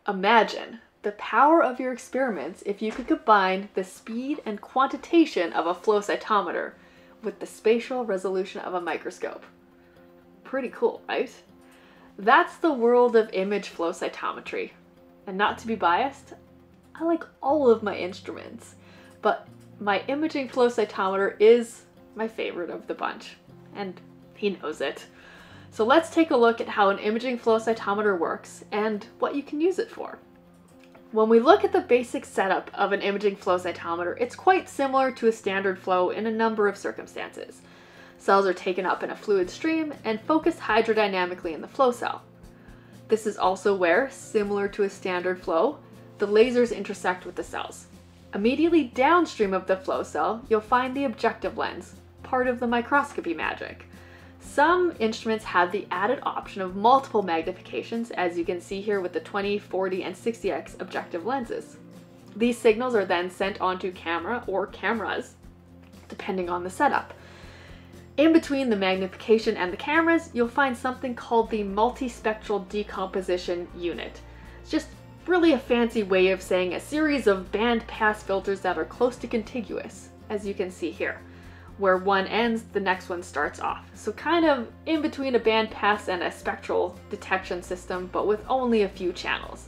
Imagine the power of your experiments if you could combine the speed and quantitation of a flow cytometer with the spatial resolution of a microscope. Pretty cool, right? That's the world of image flow cytometry. And not to be biased, I like all of my instruments, but my imaging flow cytometer is my favorite of the bunch, and he knows it. So let's take a look at how an imaging flow cytometer works and what you can use it for. When we look at the basic setup of an imaging flow cytometer, it's quite similar to a standard flow in a number of circumstances. Cells are taken up in a fluid stream and focused hydrodynamically in the flow cell. This is also where, similar to a standard flow, the lasers intersect with the cells. Immediately downstream of the flow cell, you'll find the objective lens, part of the microscopy magic. Some instruments have the added option of multiple magnifications, as you can see here with the 20, 40, and 60x objective lenses. These signals are then sent onto camera or cameras, depending on the setup. In between the magnification and the cameras, you'll find something called the multispectral decomposition unit. It's just really a fancy way of saying a series of bandpass filters that are close to contiguous, as you can see here. Where one ends, the next one starts off. So kind of in between a bandpass and a spectral detection system, but with only a few channels.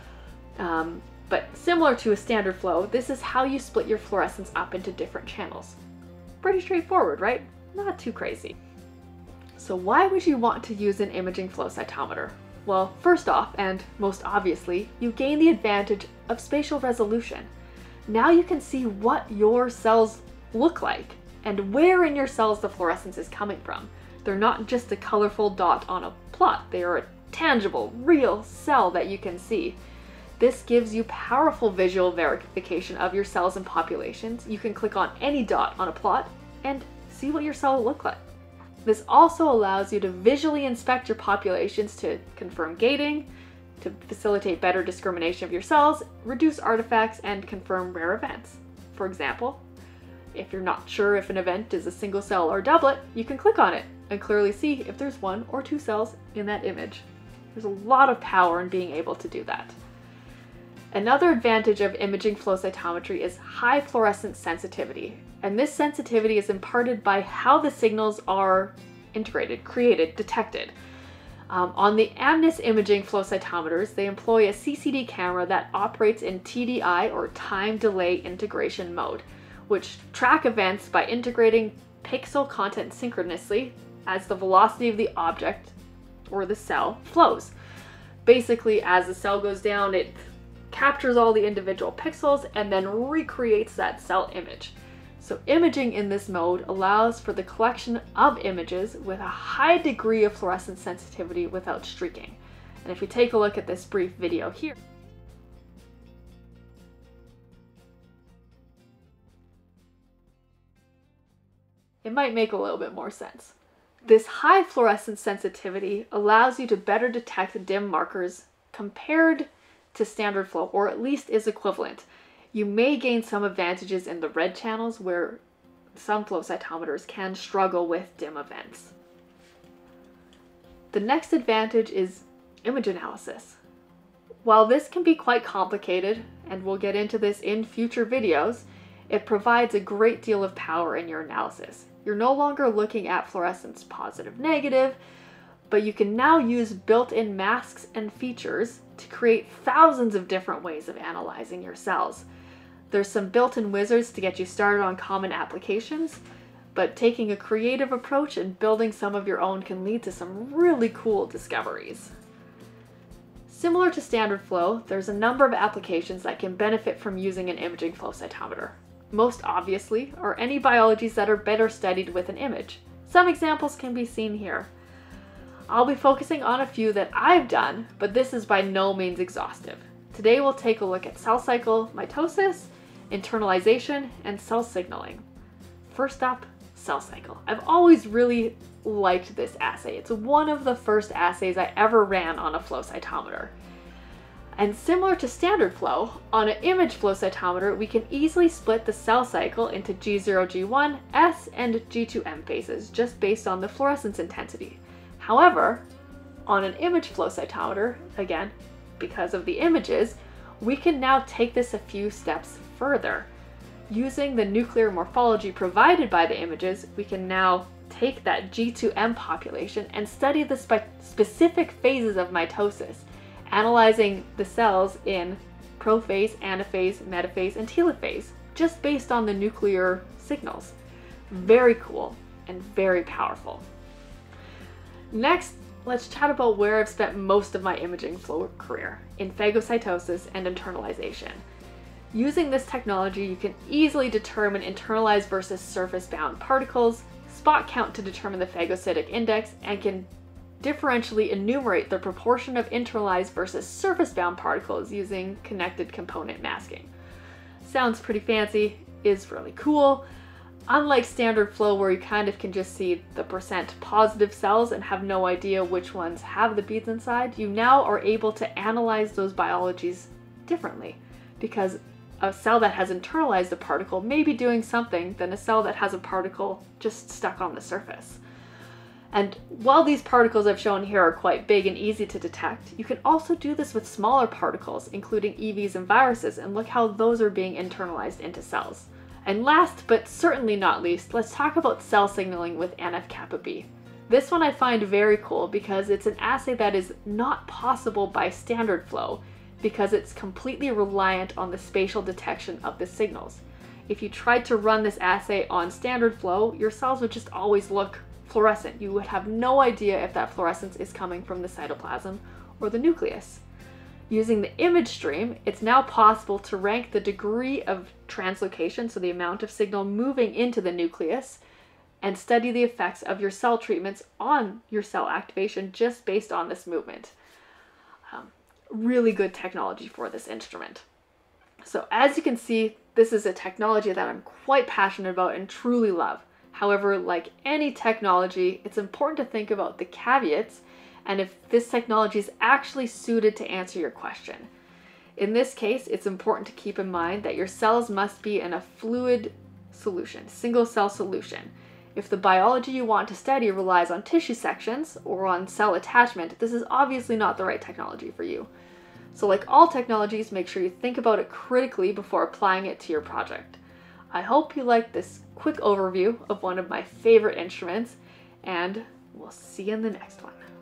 But similar to a standard flow, this is how you split your fluorescence up into different channels. Pretty straightforward, right? Not too crazy. So why would you want to use an imaging flow cytometer? Well, first off, and most obviously, you gain the advantage of spatial resolution. Now you can see what your cells look like and where in your cells the fluorescence is coming from. They're not just a colorful dot on a plot, they are a tangible, real cell that you can see. This gives you powerful visual verification of your cells and populations. You can click on any dot on a plot and see what your cells look like. This also allows you to visually inspect your populations to confirm gating, to facilitate better discrimination of your cells, reduce artifacts, and confirm rare events. For example, if you're not sure if an event is a single cell or doublet, you can click on it and clearly see if there's one or two cells in that image. There's a lot of power in being able to do that. Another advantage of imaging flow cytometry is high fluorescence sensitivity, and this sensitivity is imparted by how the signals are integrated, created, detected. On the Amnis imaging flow cytometers, they employ a CCD camera that operates in TDI, or time delay integration mode, which track events by integrating pixel content synchronously as the velocity of the object or the cell flows. Basically, as the cell goes down, it captures all the individual pixels and then recreates that cell image. So imaging in this mode allows for the collection of images with a high degree of fluorescence sensitivity without streaking. And if we take a look at this brief video here, it might make a little bit more sense. This high fluorescence sensitivity allows you to better detect dim markers compared to standard flow, or at least is equivalent. You may gain some advantages in the red channels where some flow cytometers can struggle with dim events. The next advantage is image analysis. While this can be quite complicated, and we'll get into this in future videos, it provides a great deal of power in your analysis. You're no longer looking at fluorescence positive, negative, but you can now use built-in masks and features to create thousands of different ways of analyzing your cells. There's some built-in wizards to get you started on common applications, but taking a creative approach and building some of your own can lead to some really cool discoveries. Similar to standard flow, there's a number of applications that can benefit from using an imaging flow cytometer. Most obviously are any biologies that are better studied with an image. Some examples can be seen here. I'll be focusing on a few that I've done, but this is by no means exhaustive. Today we'll take a look at cell cycle mitosis, internalization, and cell signaling. First up, cell cycle. I've always really liked this assay. It's one of the first assays I ever ran on a flow cytometer. And similar to standard flow, on an image flow cytometer, we can easily split the cell cycle into G0, G1, S, and G2M phases, just based on the fluorescence intensity. However, on an image flow cytometer, again, because of the images, we can now take this a few steps further. Using the nuclear morphology provided by the images, we can now take that G2M population and study the specific phases of mitosis, analyzing the cells in prophase, anaphase, metaphase, and telophase, just based on the nuclear signals. Very cool and very powerful. Next, let's chat about where I've spent most of my imaging flow career, in phagocytosis and internalization. Using this technology, you can easily determine internalized versus surface-bound particles, spot count to determine the phagocytic index, and can differentially enumerate the proportion of internalized versus surface-bound particles using connected component masking. Sounds pretty fancy, is really cool. Unlike standard flow where you kind of can just see the percent positive cells and have no idea which ones have the beads inside, you now are able to analyze those biologies differently, because a cell that has internalized a particle may be doing something than a cell that has a particle just stuck on the surface. And while these particles I've shown here are quite big and easy to detect, you can also do this with smaller particles, including EVs and viruses, and look how those are being internalized into cells. And last, but certainly not least, let's talk about cell signaling with NF-kappa B. This one I find very cool because it's an assay that is not possible by standard flow, because it's completely reliant on the spatial detection of the signals. If you tried to run this assay on standard flow, your cells would just always look fluorescent. You would have no idea if that fluorescence is coming from the cytoplasm or the nucleus. Using the ImageStream, it's now possible to rank the degree of translocation, so the amount of signal moving into the nucleus, and study the effects of your cell treatments on your cell activation just based on this movement. Really good technology for this instrument. So as you can see, this is a technology that I'm quite passionate about and truly love. However, like any technology, it's important to think about the caveats and if this technology is actually suited to answer your question. In this case, it's important to keep in mind that your cells must be in a fluid solution, single cell solution. If the biology you want to study relies on tissue sections or on cell attachment, this is obviously not the right technology for you. So like all technologies, make sure you think about it critically before applying it to your project. I hope you liked this quick overview of one of my favorite instruments, and we'll see you in the next one.